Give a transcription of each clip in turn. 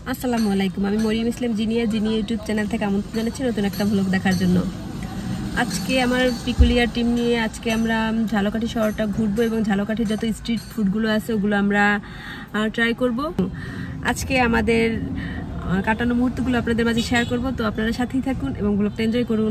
আসসালামু আলাইকুম, আমি মরিয়ম ইসলাম জিনিয়া ইউটিউব চ্যানেল থেকে আমন্ত্রণ জানাচ্ছি নতুন একটা ভ্লগ দেখার জন্য। আজকে আমার পিকুলিয়ার টিম নিয়ে আজকে আমরা ঝালকাঠি শহরটা ঘুরবো এবং ঝালকাঠির যত স্ট্রিট ফুডগুলো আছে ওগুলো আমরা ট্রাই করব। আজকে আমাদের কাটানো মুহূর্তগুলো আপনাদের মাঝে শেয়ার করব, তো আপনারা সাথেই থাকুন এবং ব্লগটা এনজয় করুন।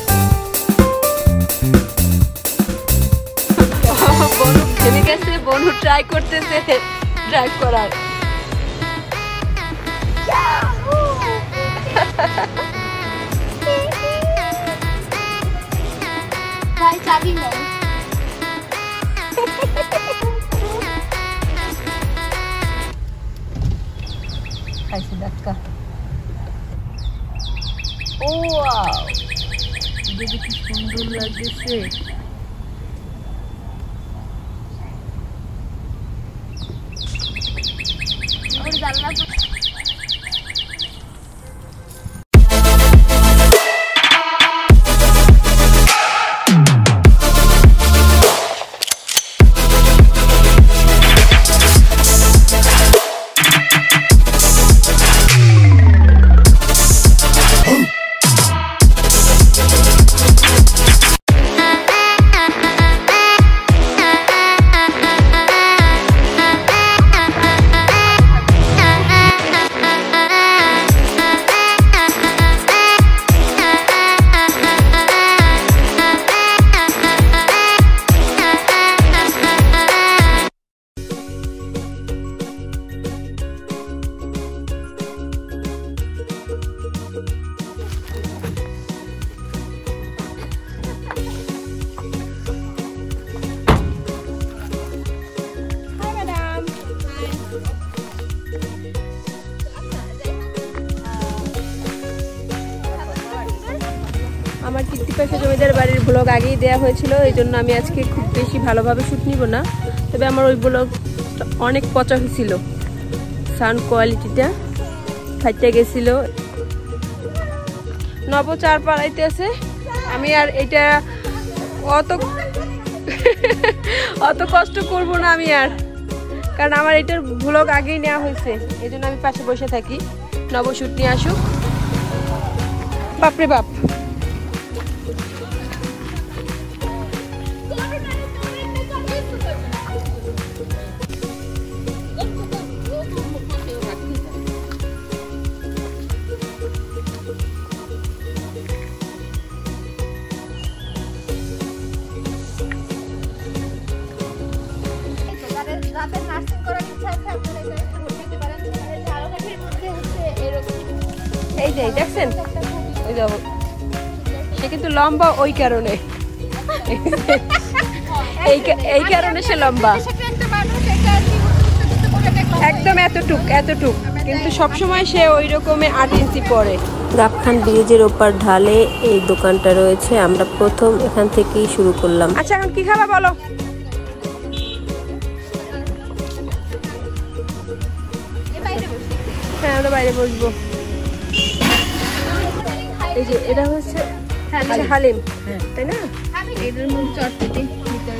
বনু থেমে গেছে, বনু ট্রাই করতেছে ড্রাইভ করার। ভাই চাবি নাও। খাইছে ধাক্কা। ও ওয়াও, দেখি কি সুন্দর লাগছে। ওর জানলা আমার টিকটিপাশা জমিদার বাড়ির ব্লগ আগেই দেওয়া হয়েছিল, এই জন্য আমি আজকে খুব বেশি ভালোভাবে শ্যুট নিব না। তবে আমার ওই ব্লগ অনেক পচা হয়েছিল, সাউন্ড কোয়ালিটিটা ফাইটে গেছিল। নব চার পাড়াইতে আছে, আমি আর এটা অত কষ্ট করব না আমি আর, কারণ আমার এটার ব্লগ আগেই নেওয়া হয়েছে, এই জন্য আমি পাশে বসে থাকি। নব শ্যুট নিয়ে আসুক। বাপরে বাপ, এই যে দেখছেন, ওই যাব সে কিন্তু লম্বা ওই কারণে, এই কারণে সে লম্বা একদম এতটুক, কিন্তু সবসময় সে ওই রকমের 8 ইঞ্চি পরে। গাবখান ব্রিজের ওপার ঢালে এই দোকানটা রয়েছে, আমরা প্রথম এখান থেকেই শুরু করলাম। আচ্ছা এখন কি খাবা বলো? হ্যাঁ আমরা বাইরে বসবো। এই যে এটা হচ্ছে হালিম, তাই না? এটার মধ্যে চটপটি ভিতরে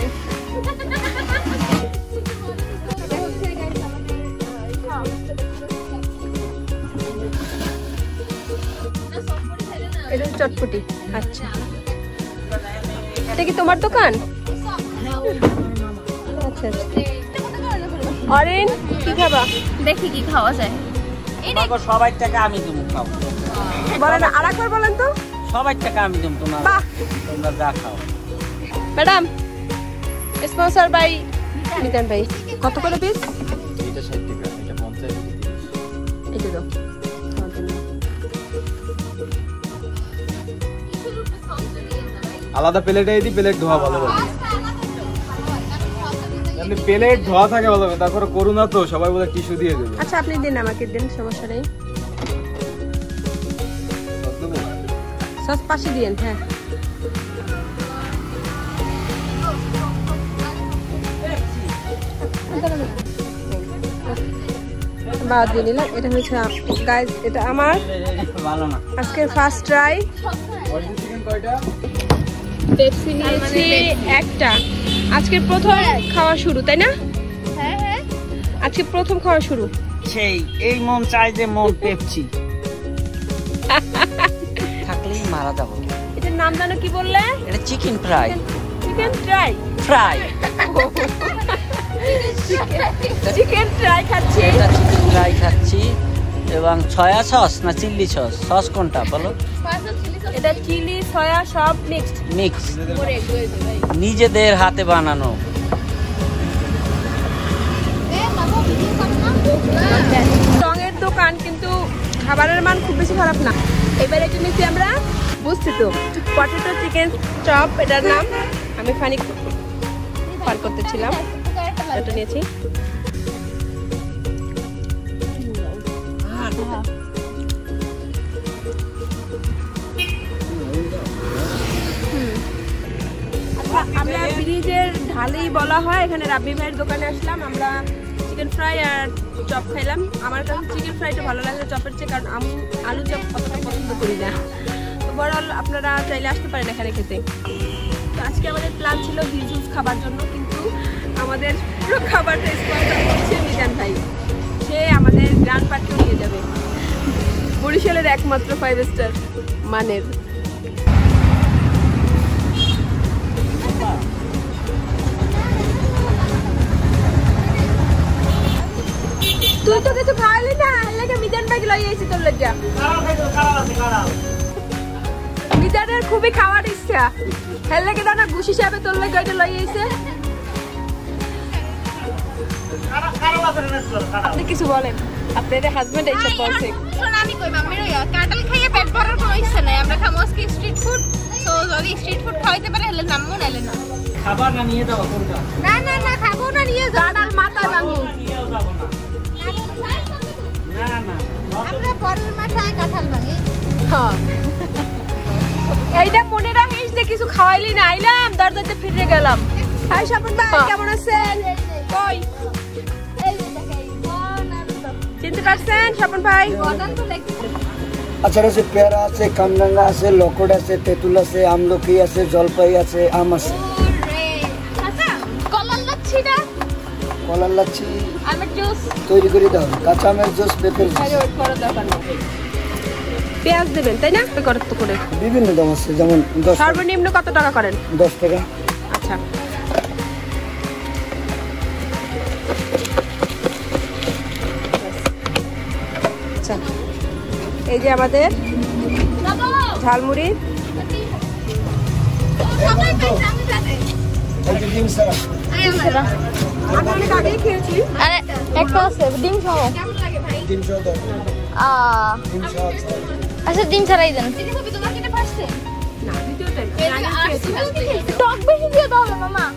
এটা চটপটি। আচ্ছা, এটা কি তোমার দোকান? আচ্ছা অরিন কি খাবা? দেখি কি খাওয়া যায়। সবাই টাকা আমি দেবো, খাও বলেন, আরেকবার বলেন তো। সবাই টাকা আমি দেবো, তোমরা যা খাও। ম্যাডাম স্পন্সর বাই মিতান ভাই। কত করে পিস? এটা 60 টাকা, এটা 50 টাকা। এই তো আলাদা প্লেটে দিই, প্লেট ধোয়া ভালো হবে। প্লেট ধোয়া থাকে ভালো হবে, তারপরে করুণা তো সবাই বলে টিস্যু দিয়ে দেবে। আচ্ছা আপনি দিন, আমাকে দিন, সমস্যা নেই। সস পাশে দিয়েন। হ্যাঁ বাদ দিয়ে নিলাম। এটা হচ্ছে গাইস, এটা আমার আজকে ফার্স্ট ট্রাই। পেপসি নিয়েছি একটা, আজকে প্রথম খাওয়া শুরু, তাই না? হ্যাঁ হ্যাঁ আজকে প্রথম খাওয়া শুরু। সেই এই মন চাই যে মন পেপসি থাকলেই মারা যাবো। এটার নাম জানো কি বললে? এটা chicken fry. Chicken fry fry chicken fry খাচ্ছি। এটা চিকেন ফ্রাই খাচ্ছি এবং সয়া সস না চিলি সস, সস কোনটা বলো? এটা চিলি সয়া সব মিক্সড। মিক্স, নিজেদের হাতে বানানো। রঙের দোকান কিন্তু খাবারের মান খুব বেশি খারাপ না। এবারে এটা নিচ্ছি আমরা, বুঝছি তো, পটেটো চিকেন চপ এটার নাম। আমি ফানি পার করতেছিলাম, এটা নিয়েছি। আমরা ব্রিজের ঢালেই বলা হয়, এখানে রাব্বি ভাইয়ের দোকানে আসলাম। আমরা চিকেন ফ্রাই আর চপ খাইলাম। আমার কাছে চিকেন ফ্রাইটা ভালো লাগে চপের চেয়ে, কারণ আমি আলু চপ অতটা পছন্দ করি না। তো বড়ল আপনারা চাইলে আসতে পারেন এখানে খেতে। তো আজকে আমাদের প্ল্যান ছিল হিজুস খাবার জন্য, কিন্তু আমাদের পুরো খাবারটা স্পন্সর করছে মিজান ভাই। সে আমাদের গ্র্যান্ড পার্কেও নিয়ে যাবে, বরিশালের একমাত্র 5 স্টার মানের। তুই তো কিছু খাওয়ালি না, লাগে মিজান ভাই লই আইছি তোর লাগিয়া। মিজানের খুবই খাওয়ার ইচ্ছা, হেল লাগে দানা ঘুষ হিসাবে তোর লাগে ওইটা লই আইছে। আপনি কিছু বলেন, আপনাদের হাজবেন্ড এইসব বলছে। শোন আমি কই মাম্মির কাঁঠাল খাইয়ে পেট ভরার কোনো ইচ্ছা নাই। আমরা খামো আজকে স্ট্রিট ফুড। তো যদি স্ট্রিট ফুড খাইতে পারে হলে নামবো, নাইলে না। খাবার না নিয়ে যাবো কোনটা? না না না খাবো না, নিয়ে যাও। কাঁঠাল মাথায় ভাঙবো। নিয়েও যাবো না। না না, আমরা পরের মাথায় কাঁঠাল ভাঙি। হ্যাঁ, এইটা মনে রাখিস যে কিছু খাওয়াইলি না। আইলাম দরজাতে ফিরে গেলাম। হাই স্বপন ভাই, কেমন আছেন? কই চিনতে পারছেন স্বপন ভাই? আচার আছে, পেয়ারা আছে, কামরাঙ্গা আছে, লকড আছে, তেঁতুল আছে, আমলকি আছে, জলপাই আছে, আম আছে। কলার লাচ্ছি না? কলার লাচ্ছি আমের জুস তৈরি করে দাও, কাঁচা আমের জুস, পেঁপের জুস। পেঁয়াজ দেবেন তাই না? করত করে বিভিন্ন দাম আছে, যেমন 10 সর্বনিম্ন কত টাকা করেন? 10 টাকা। আচ্ছা, আচ্ছা, এই যে আমাদের ঝালমুড়ি। এই যে ডিম সারা, আমি অনেক আগেই খেয়েছি। আরে একটা আছে ডিম সহ। কেমন লাগে ভাই? ডিম সহ দাও, ডিম সহ আছে। আচ্ছা ডিম ছাড়াই দেন। তিনি কবি তোমার কিনে পারছে না, দ্বিতীয় টাইম আমি আগে খেয়েছি। টক বেশি দিয়ে দাও না মামা।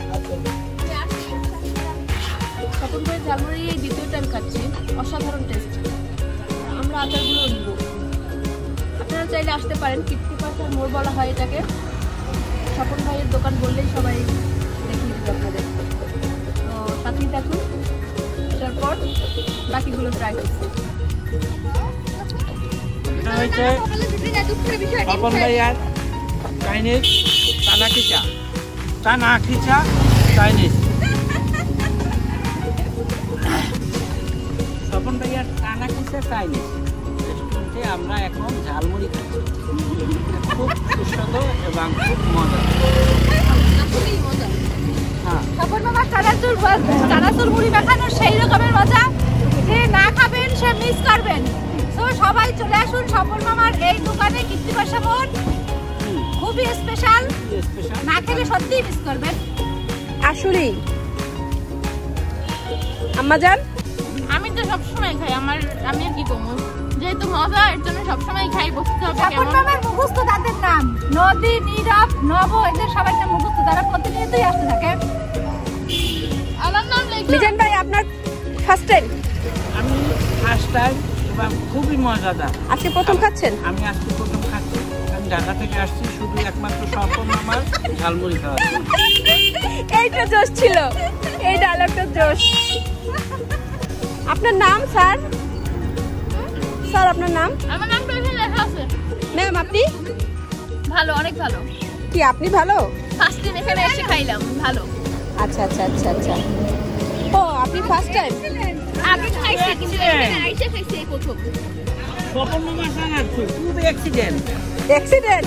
স্বপন ভাই ঝালমুড়ি এই দ্বিতীয় টাইম খাচ্ছি, অসাধারণ টেস্ট। আমরা আচারগুলো নিব, আপনারা চাইলে আসতে পারেন। 50% মোড় বলা হয় এটাকে। স্বপন ভাইয়ের দোকান বললেই সবাই দেখিয়ে দেবে আপনাদের। তো সাথেই থাকুন, তারপর বাকিগুলো ট্রাই করছি। এটা হচ্ছে স্বপন ভাইয়ার চাইনিজ চানা খিচা। চানা খিচা চাইনিজ। স্বপন ভাইয়ার চানা খিচা চাইনিজ রেস্টুরেন্টে আমরা এখন ঝালমুড়ি খাচ্ছি। খুব সুস্বাদু এবং খুব মজা। হ্যাঁ, স্বপন মামা চানাচুর মুড়ি মাখানোর সেই রকমের মজা, যে না খাবেন সে মিস করবেন। তো সবাই চলে আসুন স্বপন মামার এই দোকানে। কৃত্তিবাসা মোড় খুবই স্পেশাল, স্পেশাল। না খেলে সত্যিই মিস করবেন। আসলেই আম্মা জান, আমি তো সবসময় খাই, আমি আর কি কমু, যেহেতু মজা এর জন্য সবসময় খাই। বসতে হবে স্বপন মামার মুখস্থ তাদের নাম নদী, নীরব, নব, এদের সবার নাম মুখস্থ, তারা প্রতিনিয়তই আসতে থাকে। আমার নাম লেখা। মিজান ভাই আপনার ফার্স্ট টাইম? আমি ফার্স্ট টাইম এবং খুবই মজাদার। আজকে প্রথম খাচ্ছেন? আমি আজকে প্রথম খাচ্ছি। আমি ঢাকা থেকে আসছি শুধু একমাত্র স্বপন মামার ঝালমুড়ি খাওয়ার জন্য। এইটা জোশ ছিল, এই ডায়লগটা জোশ। আপনার নাম স্যার? স্যার আপনার নাম? আমার নাম তো এখানে লেখা আছে। ম্যাম আপনি? ভালো, অনেক ভালো। কি আপনি ভালো? ফার্স্ট দিন এখানে এসে খাইলাম, ভালো। আচ্ছা আচ্ছা আচ্ছা আচ্ছা। ও আপনি ফার্স্ট টাইম? আগে খাইছে কিন্তু আইসা খাইছে এই প্রথম। স্বপন মামা সারা খুব অ্যাক্সিডেন্ট। অ্যাক্সিডেন্ট?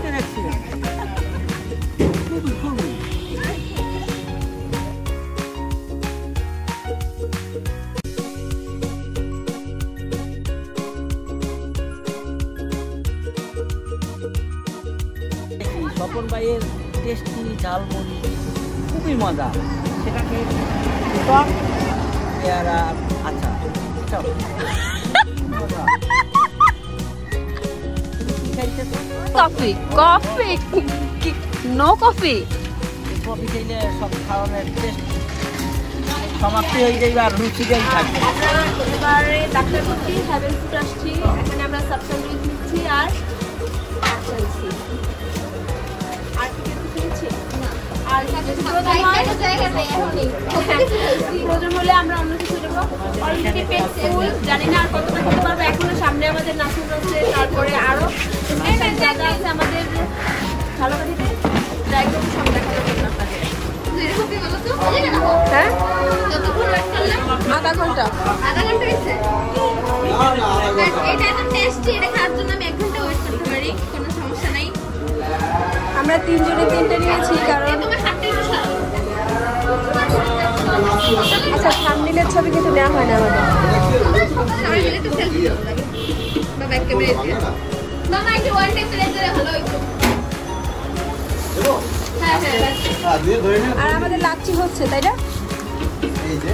স্বপন ভাইয়ের টেস্টি ঝালমুড়ি খুবই মজা, সেটাকে টক পেয়ারা আচ্ছা এটাও মজা। Coffee coffee no coffee coffee খেলে সব খাওয়ানোর টেস্ট সমাপ্তি হয়ে যাবে আর রুচিটাই থাকবে। এবারে ডাক্তার করছি, হ্যাভেন ফুড আসছি, এখানে আমরা সাবস্যান্ডউইচ নিচ্ছি আর আসছি আর কিছু খেয়েছি আর প্রয়োজন হলে আমরা অন্য কিছু নেবো। অলরেডি পেট ফুল, জানি না আর কতটা খেতে পারবো। এখনো সামনে আমাদের নাচুর আছে, তারপরে আরো জায়গা আছে আমাদের ঝালকাঠিতে, ট্রাই করবো সব দেখানোর জন্য আপনাদের। হ্যাঁ আধা ঘন্টা হয়েছে। এটা তো টেস্টি, এটা খাওয়ার জন্য আমি 1 ঘন্টা ওয়েট করতে পারি, কোনো সমস্যা নাই। আমরা 3 জনে 3টা নিয়েছি কারণ তোমার হাতটা একটু সরাও। আচ্ছা থাম্বনেইলের ছবি কিন্তু নেওয়া হয় না আমাদের। সবাই মিলে একটু সেলফি তোলা লাগে বা ব্যাক ক্যামেরা দিয়ে। মামা একটু ওয়ান টাইম প্লে করে ভালো হইতো। হ্যাঁ হ্যাঁ আর আমাদের লাচ্ছি হচ্ছে, তাই না? এই যে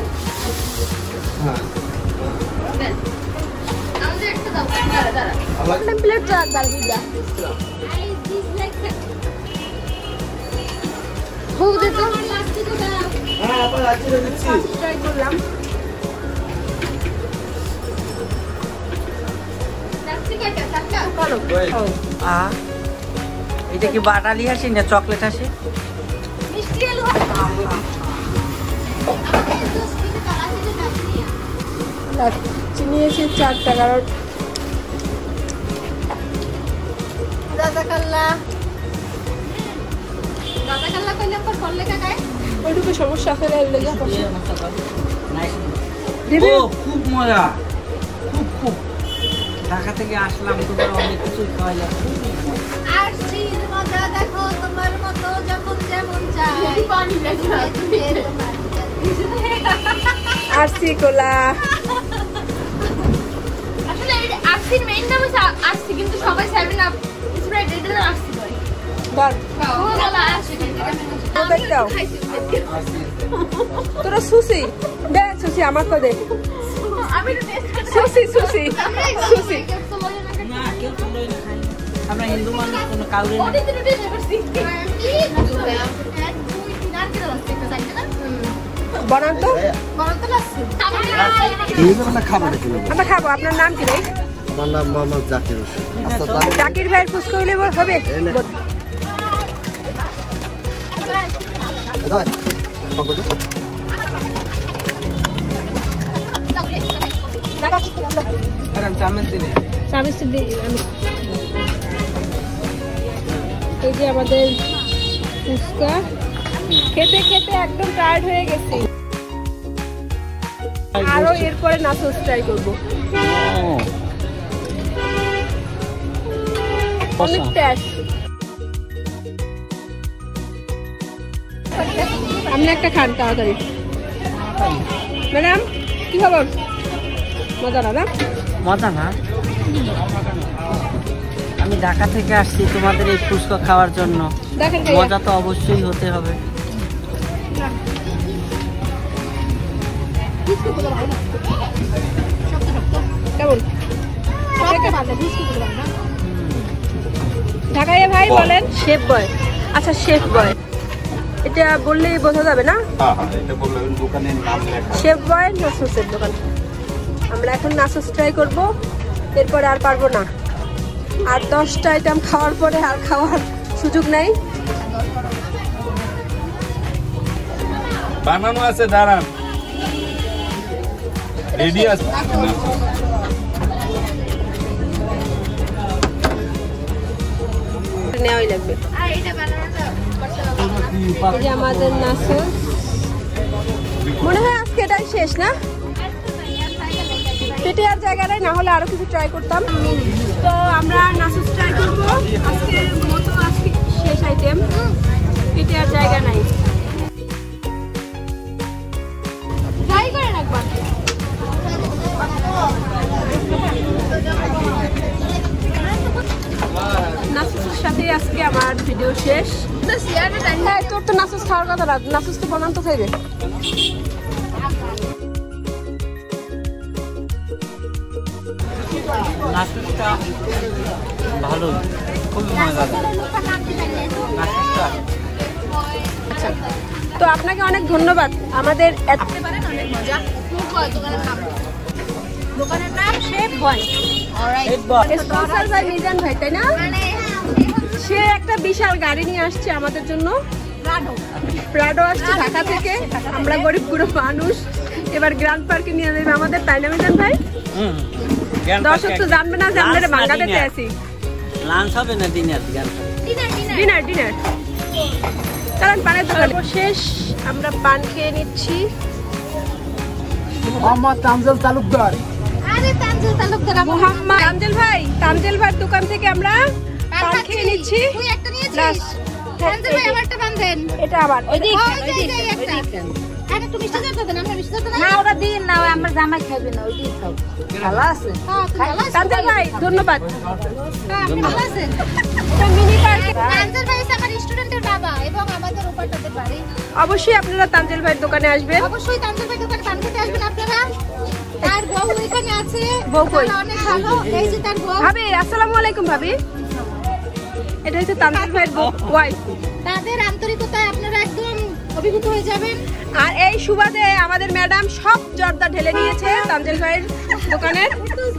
আমাদের একটা দাও। দাঁড়া দাঁড়া। প্লেট চার বারবিটা আই দিস লাইক ভোগ দে তো। লাস্টে তো দাও। হ্যাঁ আপা আছে দিচ্ছি। ট্রাই করলাম। লাস্টে কয়টা? 7টা। করো এটা কি বাটালি আসে না চকলেট আসে? মিষ্টি আলু। লাচ্ছি নিয়েছি 4টা কারণ রাজাকাল্লা কইলে পর করলে কাকায় ওইটুকু সমস্যা ফেলে লেগে ও খুব মজা, খুব খুব। ঢাকা থেকে আসলাম, তোমার অনেক কিছু খাওয়াইলাম। আর সেই মজা দেখো তোমার মতো যখন যেমন চাই পানি দেখা আরসি কোলা। আসলে আরসির মেইন নাম হচ্ছে আরসি, কিন্তু সবাই 7 আপ স্প্রাইট এটা আরসি বলে। বল কোলা আরসি দাও তোরা সুসি দে, সুসি আমার তো দে। আমি তো টেস্ট করতে সুসি সুসি সুসি না কেউ তুলোই না খাই। আমরা হিন্দু মানুষ কোনো কাউরে না। ওটা তো টেস্ট করছি কি দুই নার কি রাস্তা একটা সাইড না বানান তো বড় তো লাগছে। এই যে আমরা খাবার কিলো। আমরা খাবো। আপনার নাম কি ভাই? আমার নাম মোহাম্মদ জাকির হোসেন। আচ্ছা তাহলে জাকির ভাইয়ের ফুচকা হইলে হবে। দাও পকড়ো। এই যে আমাদের ফুচকা খেতে খেতে একদম টায়ার্ড হয়ে গেছি। আরো এরপরে নাচোস ট্রাই করবো। অনেক টেস্ট। আপনি একটা খান তাড়াতাড়ি। ম্যাডাম কি খবর? মজা না? মজা না? আমি ঢাকা থেকে আসছি তোমাদের এই ফুচকা খাওয়ার জন্য। দেখেন মজা তো অবশ্যই হতে হবে। কেমন ঢাকায় ভাই বলেন? Chef boy. আচ্ছা শেফ বয় এটা বললেই বোঝা যাবে না? শেফ বয় নাচোসের দোকান। আমরা এখন নাচোস ট্রাই করবো, এরপরে আর পারবো না। আর 10টা আইটেম খাওয়ার পরে আর খাওয়ার সুযোগ নাই। বানানো আছে, দাঁড়ান রেডি আছে। নেওয়াই লাগবে। আর এটা বানানোটা এই যে আমাদের নাচোস মনে হয় আজকে এটাই শেষ না, পেটে আর জায়গা নাই, না হলে আরো কিছু ট্রাই করতাম। তো আমরা নাসুস ট্রাই করবো, আজকের মতো আজকে শেষ আইটেম, পেটে আর জায়গা নাই। ট্রাই করেন একবার। নাসুসের সাথে আজকে আমার ভিডিও শেষ। হ্যাঁ, তোর তো নাসুস খাওয়ার কথা না, নাসুস তো বানান তো খাইবে। নাসুসটা ভালো, খুবই মজা। নাসুসটা আচ্ছা, তো আপনাকে অনেক ধন্যবাদ। আমাদের অনেক মজা। দোকানের নাম chef boy. Sponsor by Mizan ভাই, তাই না? সে একটা বিশাল গাড়ি নিয়ে আসছে আমাদের জন্য, প্রাডো আসছে ঢাকা থেকে। আমরা গরিব গুলো মানুষ, এবার গ্র্যান্ড পার্কে নিয়ে যাবে আমাদের, তাই না মিজান ভাই? দর্শক তো জানবে না যে আমরা বাংলাদেশে আছি। লাঞ্চ হবে না ডিনার? Dinner dinner. কারণ পানের দোকান শেষ, আমরা পান খেয়ে নিচ্ছি। মোহাম্মদ তামজেল তালুকদার। আরে তানজিল তালুকদার, মোহাম্মদ তানজিল ভাই, তানজিল ভাইয়ের দোকান থেকে আমরা পান খেয়ে নিচ্ছি। তুই একটা নিয়েছিস? তানজিল ভাই আমারটা বাঁধেন। এটা আবার ওইদিক আরে একটু মিষ্টি দিতে দেন, আমরা মিষ্টি দিতে না ওটা দিন না, ওই আমার জামাই খাইবে না, ওইটাই খাও। ভালো আছে? তানজিল ভাই ধন্যবাদ। আপনি ভালো আছেন? এটা মিনি পার্কে তানজিল ভাই আমার স্টুডেন্টের বাবা এবং আমাদের উপাটাতে পারে। অবশ্যই আপনারা তানজিল ভাইয়ের দোকানে আসবেন। অবশ্যই তানজিল ভাই দোকানে পান খেতে আসবেন আপনারা। তার বউ এখানে আছে, বউ কই? অনেক ভালো। এই যে তার বউ। ভাবি আসসালামু আলাইকুম। ভাবি, এটা হচ্ছে তানজিল ভাইয়ের ওয়াইফ। তাদের আন্তরিকতায় আপনারা একদম অভিভূত হয়ে যাবেন। আর এই সুবাদে আমাদের ম্যাডাম সব জর্দা ঢেলে নিয়েছে তানজিল ভাইয়ের দোকানের,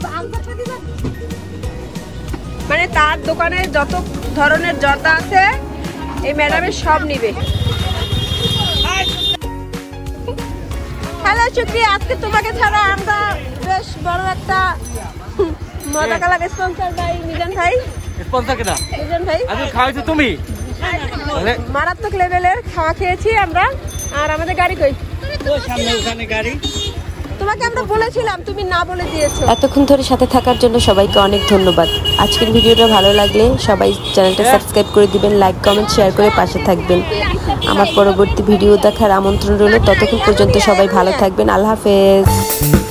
মানে তার দোকানে যত ধরনের জর্দা আছে এই ম্যাডামের সব নিবে। হ্যালো শুক্রিয়া, আজকে তোমাকে ছাড়া আমরা বেশ বড় একটা মজা কালা স্পন্সর বাই মিজান ভাই। স্পন্সর কেনা মিজান ভাই আজকে খাওয়াইছো তুমি? মারাত্মক লেভেলের খাওয়া খেয়েছি আমরা। আর আমাদের গাড়ি কই? ওই সামনে ওখানে গাড়ি। তোমাকে আমরা বলেছিলাম, তুমি না বলে দিয়েছো। এতক্ষণ ধরে সাথে থাকার জন্য সবাইকে অনেক ধন্যবাদ। আজকের ভিডিওটা ভালো লাগলে সবাই চ্যানেলটা সাবস্ক্রাইব করে দিবেন, লাইক কমেন্ট শেয়ার করে পাশে থাকবেন। আমার পরবর্তী ভিডিও দেখার আমন্ত্রণ রইল। ততক্ষণ পর্যন্ত সবাই ভালো থাকবেন। আল্লাহ হাফেজ।